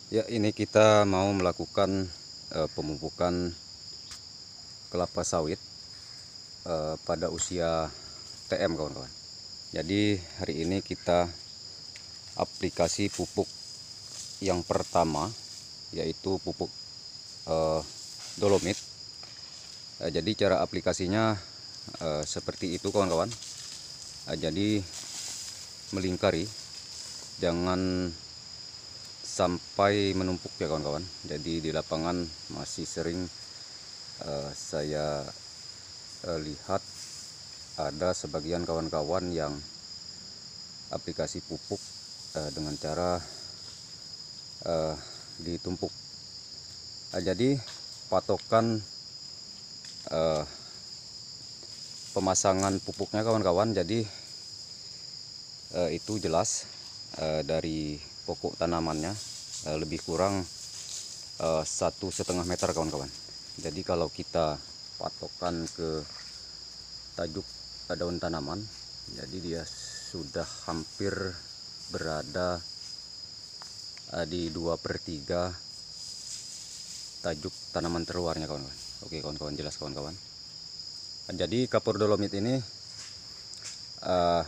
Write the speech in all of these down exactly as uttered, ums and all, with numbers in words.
Ya, ini kita mau melakukan uh, pemupukan kelapa sawit uh, pada usia T M, kawan-kawan. Jadi hari ini kita aplikasi pupuk yang pertama, yaitu pupuk uh, dolomit. Uh, jadi cara aplikasinya uh, seperti itu, kawan-kawan. Uh, jadi melingkari, jangan sampai menumpuk ya kawan-kawan. Jadi di lapangan masih sering uh, saya uh, lihat ada sebagian kawan-kawan yang aplikasi pupuk uh, dengan cara uh, ditumpuk. Uh, jadi patokan uh, pemasangan pupuknya kawan-kawan, jadi uh, itu jelas uh, dari pokok tanamannya uh, lebih kurang uh, satu setengah meter kawan-kawan. Jadi kalau kita patokan ke tajuk daun tanaman, jadi dia sudah hampir berada uh, di dua per tiga tajuk tanaman terluarnya kawan-kawan. Oke kawan-kawan, jelas kawan-kawan. Jadi kapur dolomit ini uh,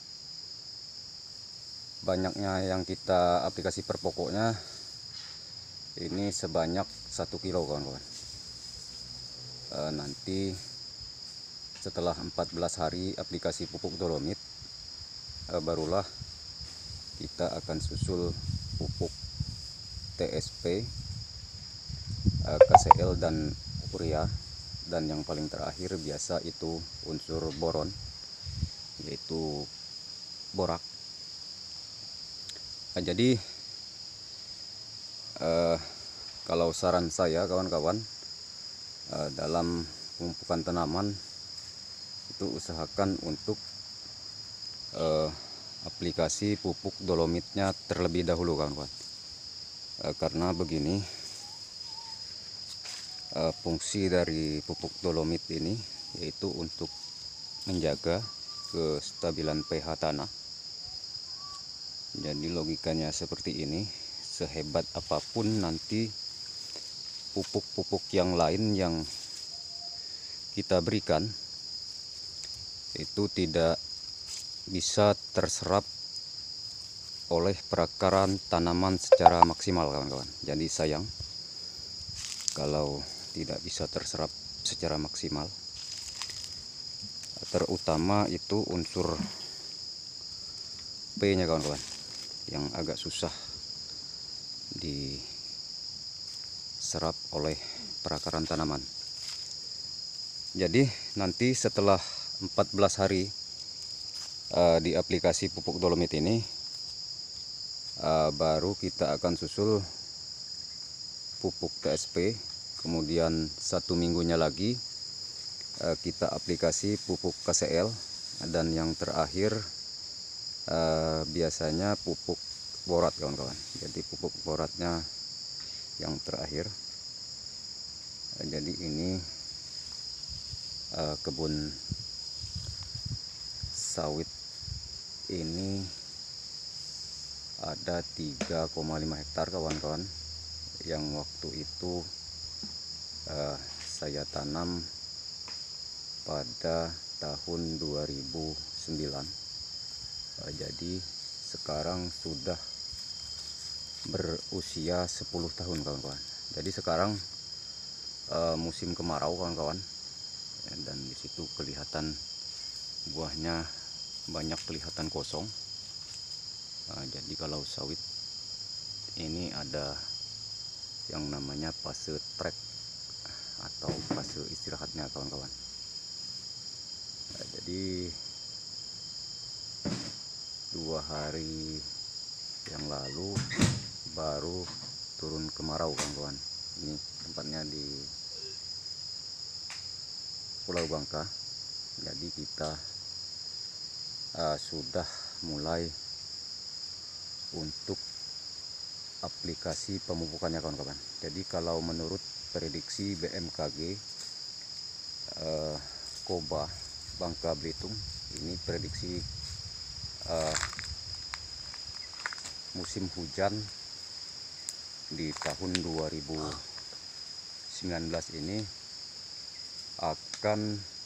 banyaknya yang kita aplikasi per pokoknya ini sebanyak satu kilo kawan-kawan. Uh, nanti setelah empat belas hari aplikasi pupuk dolomit, uh, barulah kita akan susul pupuk T S P, uh, K C L dan urea, dan yang paling terakhir biasa itu unsur boron, yaitu borak. Nah, jadi uh, kalau saran saya kawan-kawan, uh, dalam pemupukan tanaman itu usahakan untuk uh, aplikasi pupuk dolomitnya terlebih dahulu kawan-kawan. Uh, karena begini, uh, fungsi dari pupuk dolomit ini yaitu untuk menjaga kestabilan pH tanah. Jadi logikanya seperti ini, sehebat apapun nanti pupuk-pupuk yang lain yang kita berikan itu tidak bisa terserap oleh perakaran tanaman secara maksimal kawan-kawan. Jadi sayang kalau tidak bisa terserap secara maksimal, terutama itu unsur P nya kawan-kawan, yang agak susah diserap oleh perakaran tanaman. Jadi nanti setelah empat belas hari uh, di aplikasi pupuk dolomit ini, uh, baru kita akan susul pupuk T S P. Kemudian satu minggunya lagi uh, kita aplikasi pupuk K C L, dan yang terakhir uh, biasanya pupuk borat kawan-kawan. Jadi pupuk boratnya yang terakhir. Uh, jadi ini uh, kebun sawit ini ada tiga koma lima hektar kawan-kawan, yang waktu itu uh, saya tanam pada tahun dua ribu sembilan. Uh, jadi sekarang sudah berusia sepuluh tahun kawan-kawan. Jadi sekarang uh, musim kemarau kawan-kawan, dan disitu kelihatan buahnya banyak kelihatan kosong. Nah, jadi kalau sawit ini ada yang namanya fase trek atau fase istirahatnya kawan-kawan. Nah, jadi dua hari yang lalu baru turun kemarau kawan-kawan. Ini tempatnya di Pulau Bangka. Jadi kita uh, sudah mulai untuk aplikasi pemupukannya kawan-kawan. Jadi kalau menurut prediksi B M K G uh, Koba Bangka Belitung, ini prediksi uh, musim hujan di tahun dua ribu sembilan belas ini akan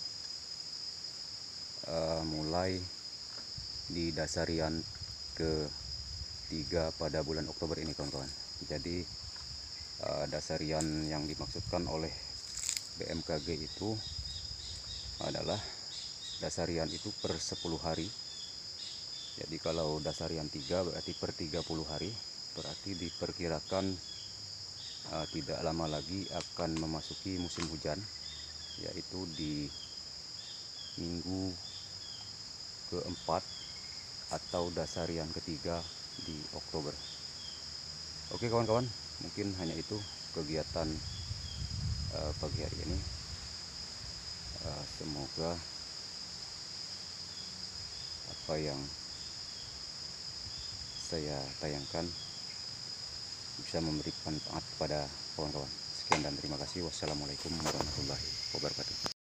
uh, mulai di dasarian ketiga pada bulan Oktober ini, kawan-kawan. Jadi uh, dasarian yang dimaksudkan oleh B M K G itu adalah dasarian itu per sepuluh hari. Jadi kalau dasarian tiga berarti per tiga puluh hari, berarti diperkirakan uh, tidak lama lagi akan memasuki musim hujan, yaitu di minggu keempat atau dasarian ketiga di Oktober. Oke kawan-kawan, mungkin hanya itu kegiatan uh, pagi hari ini. Uh, semoga apa yang saya tayangkan bisa memberi manfaat kepada kawan-kawan. Sekian dan terima kasih. Wassalamualaikum warahmatullahi wabarakatuh.